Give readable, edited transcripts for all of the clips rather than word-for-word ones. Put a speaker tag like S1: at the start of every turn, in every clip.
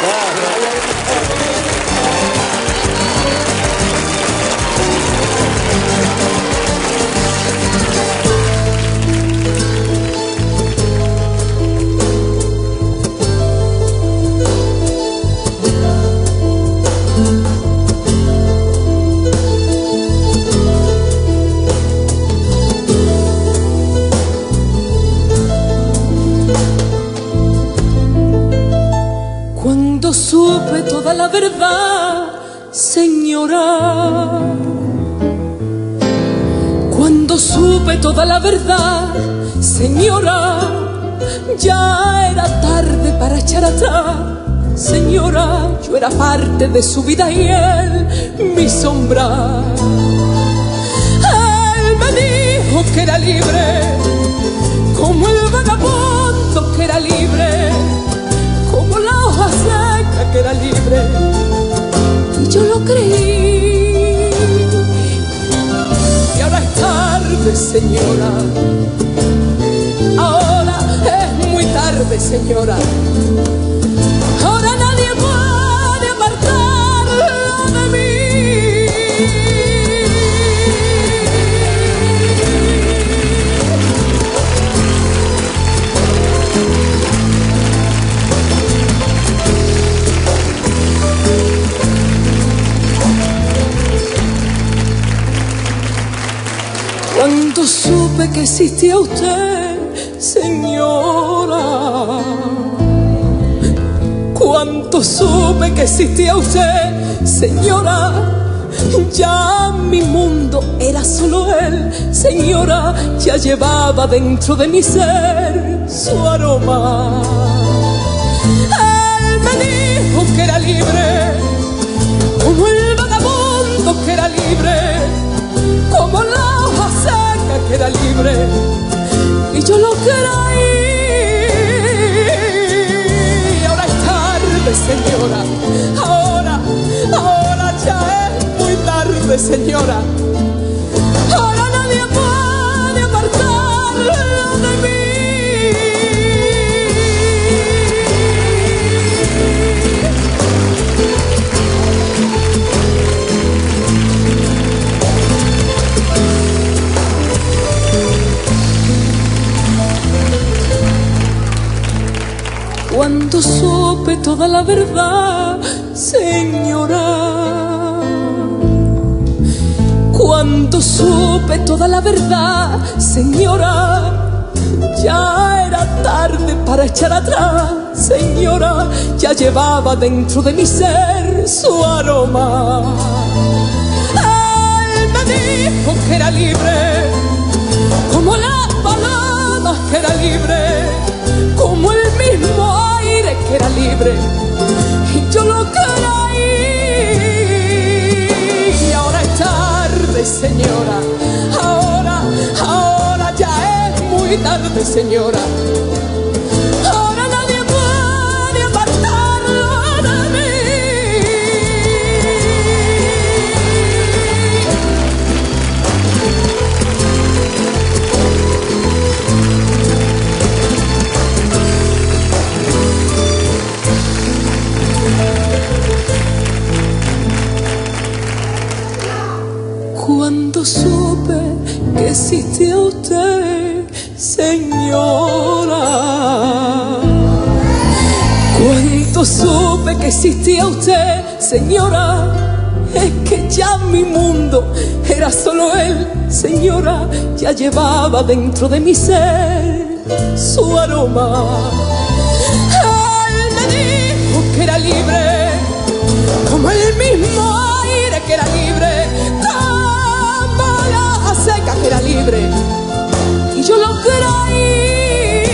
S1: Cuando supe toda la verdad, señora, cuando supe toda la verdad, señora, ya era tarde para echar atrás. Señora, yo era parte de su vida y él mi sombra. Él me dijo que era libre, como el vagabundo que era libre, como la hoja seca que era libre. Y yo lo creí. Y ahora es tarde, señora. Ahora es muy tarde, señora. Ahora nadie puede apartarlo de mí. Cuando supe que existía usted, señora, cuando supe que existía usted, señora, ya mi mundo era solo él, señora, ya llevaba dentro de mi ser su aroma. Él me dijo que era libre, como el vagabundo que era libre, como la hoja seca que era libre, y yo lo creí. Y ahora es tarde, señora, ahora ya es muy tarde, señora. Ahora nadie puede apartarlo de mí. Cuando supe toda la verdad, señora, cuando supe toda la verdad, señora, ya era tarde para echar atrás, señora, ya llevaba dentro de mi ser su aroma. Él me dijo que era libre, como las palomas que era libre, como el mismo aire que era libre, y yo lo creí. Y ahora es tarde, señora, ahora ya es muy tarde, señora. Ahora nadie puede apartarlo de mí. Cuando supe que existía usted, señora, cuando supe que existía usted, señora, es que ya mi mundo era solo él, señora, ya llevaba dentro de mi ser su aroma. Él me dijo que era libre, como el mismo aire que era libre, seca que era libre, y yo lo creí.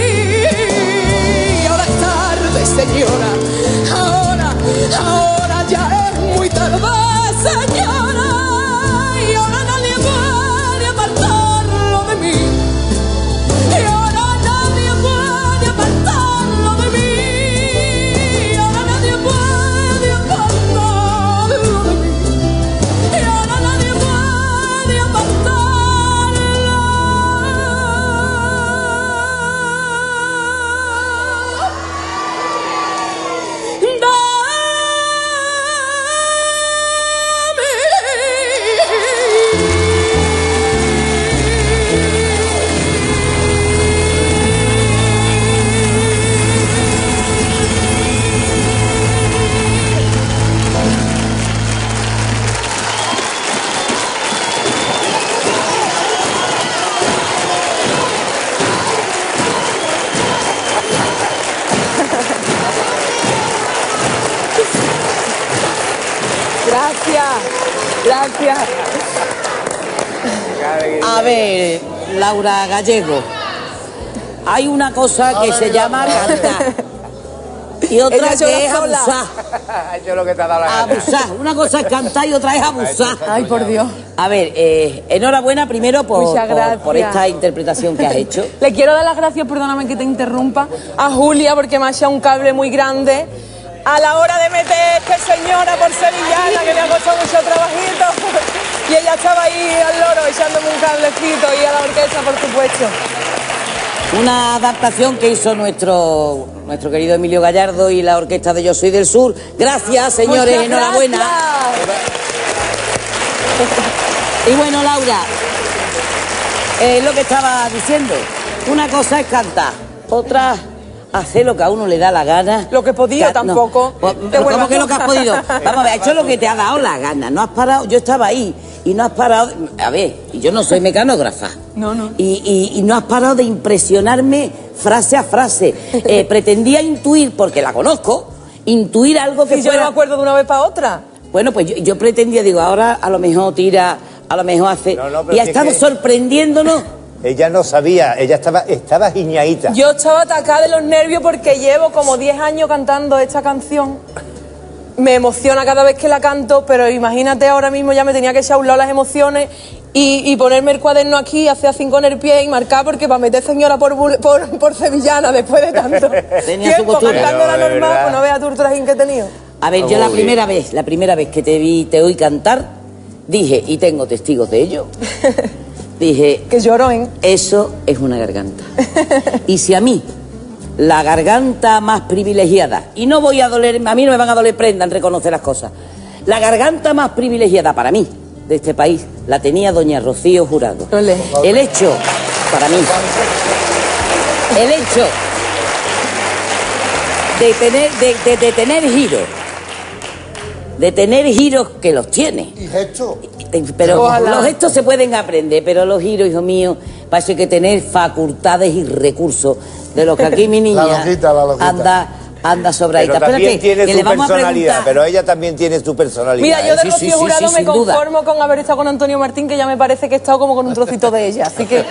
S1: Y ahora es tarde, señora, ahora ya es muy tarde, señora, y ahora nadie puede apartarlo de mí, y ahora nadie puede apartarlo de mí, y ahora nadie puede apartarlo de mí, y ahora nadie puede Gracias, gracias.
S2: A ver, Laura Gallego, hay una cosa que se llama cantar y otra que es abusar.
S3: Eso es lo que te ha dado la gana.
S2: Abusar. Una cosa es cantar y otra es abusar.
S1: Ay, por Dios.
S2: A ver, enhorabuena primero por esta interpretación que has hecho.
S1: Le quiero dar las gracias, perdóname que te interrumpa, a Julia porque me ha echado un cable muy grande a la hora de meter señora por sevillana, que me ha costado mucho trabajito. Y ella estaba ahí al loro echándome un cablecito y a la orquesta, por supuesto.
S2: Una adaptación que hizo nuestro querido Emilio Gallardo y la orquesta de Yo Soy del Sur. Gracias, señores,
S1: Muchas
S2: enhorabuena.
S1: gracias.
S2: Y bueno, Laura, lo que estaba diciendo, una cosa es cantar, otra hacer lo que a uno le da la gana.
S1: Lo que he podido tampoco.
S2: No. Pero ¿cómo que lo que has podido? Vamos a ver, hecho lo que te ha dado la gana. No has parado, yo estaba ahí y no has parado. A ver, y yo no soy mecanógrafa.
S1: No.
S2: Y no has parado de impresionarme frase a frase. Pretendía intuir, porque la conozco, intuir algo que
S1: yo no me acuerdo de una vez para otra.
S2: Bueno, pues yo pretendía, digo, ahora a lo mejor tira, a lo mejor hace.
S3: No,
S2: y ha estado sorprendiéndonos.
S3: Ella no sabía, ella estaba giñadita.
S1: Yo estaba atacada de los nervios porque llevo como 10 años cantando esta canción. Me emociona cada vez que la canto, pero imagínate ahora mismo ya me tenía que echar a un lado las emociones y ponerme el cuaderno aquí, hacer así con el pie y marcar, porque para meter señora por sevillana después de tanto
S2: Tenía su costura.
S1: cantándola normal, pues no veas tú el trajín que he tenido.
S2: A ver, yo la primera vez que te oí cantar, dije, y tengo testigos de ello, dije...
S1: Que lloró, ¿eh?
S2: Eso es una garganta. Y si a mí, la garganta más privilegiada, y no voy a doler, a mí no me van a doler prenda en reconocer las cosas, la garganta más privilegiada para mí, de este país, la tenía doña Rocío Jurado.
S1: Olé.
S2: El hecho, para mí, el hecho de tener giros que los tiene.
S4: ¿Y gestos?
S2: Pero
S1: Ojalá.
S2: los gestos se pueden aprender, pero los giros, hijo mío, para eso hay que tener facultades y recursos de los que aquí mi niña
S4: La loquita.
S2: anda sobradita.
S3: Pero también tiene
S2: que
S3: su
S2: le vamos a
S3: personalidad,
S2: preguntar.
S3: pero ella también tiene su personalidad.
S1: Mira, yo de
S2: Sí,
S1: Rocío
S2: sí,
S1: Jurado
S2: sí,
S1: me
S2: sin duda.
S1: conformo con haber estado con Antonio Martín, que ya me parece que he estado como con un trocito de ella, así que...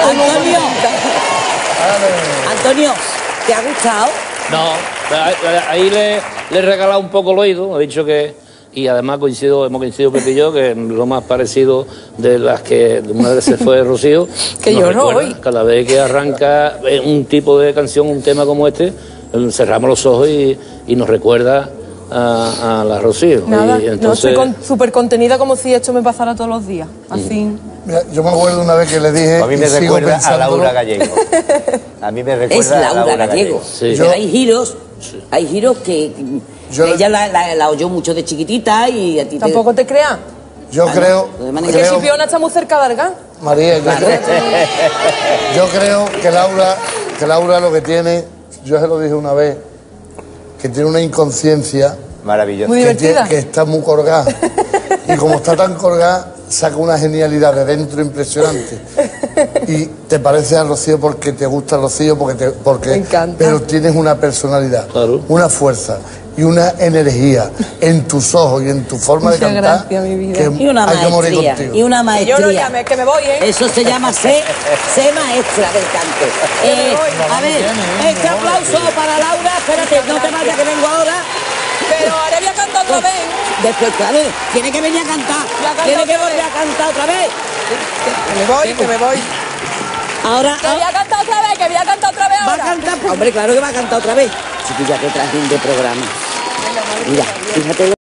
S2: Antonio, ¿te ha gustado?
S5: No, ahí le he regalado un poco el oído, he dicho que... Y además hemos coincidido Pepe y yo, que lo más parecido de las que una vez se fue Rocío...
S1: Que
S5: nos
S1: yo no
S5: recuerda,
S1: hoy.
S5: Cada vez que arranca un tipo de canción, un tema como este, cerramos los ojos y nos recuerda a la Rocío.
S1: Nada,
S5: Y entonces...
S1: no, estoy súper contenida como si esto me pasara todos los días, así...
S4: Mira, yo me acuerdo una vez que le dije...
S3: A mí me
S4: y sigo
S3: recuerda a
S4: pensándolo,
S3: Laura Gallego. A mí me recuerda
S2: Es
S3: a
S2: Laura
S3: Laura
S2: Gallego.
S5: Sí.
S2: Pero hay giros que ella la oyó mucho de chiquitita y a ti
S1: Tampoco te creas.
S4: Yo creo...
S1: Que Chipiona está muy cerca de Argán.
S4: María, yo creo que Laura lo que tiene, yo se lo dije una vez, que tiene una inconsciencia
S3: Maravilloso.
S1: Muy divertida.
S4: que está muy colgada. Y como está tan colgada, saca una genialidad de dentro impresionante. Y te parece a Rocío porque te gusta Rocío, porque
S1: Me encanta.
S4: pero tienes una personalidad,
S5: Claro.
S4: una fuerza y una energía en tus ojos y en tu forma
S1: Muchas
S4: de cantar
S1: gracias, mi vida.
S4: que
S2: y una
S4: hay que morir
S2: maestría.
S4: contigo.
S2: Y una maestría.
S1: Yo no llame, que me voy, ¿eh?
S2: Eso se llama ser maestra del canto. A ver, este aplauso para Laura. Espérate, no te vayas que vengo ahora.
S1: Pero ahora voy a cantar otra vez.
S2: Después, claro, tiene que venir a cantar.
S1: cantar
S2: Tiene que
S1: otra
S2: volver a cantar otra vez.
S1: Que me voy.
S2: Ahora
S1: Que voy a cantar otra vez, que voy a cantar otra vez
S2: va a
S1: ahora.
S2: cantar. Hombre, claro que va a cantar otra vez. Chiquilla, qué trajín de programa. Mira, fíjate.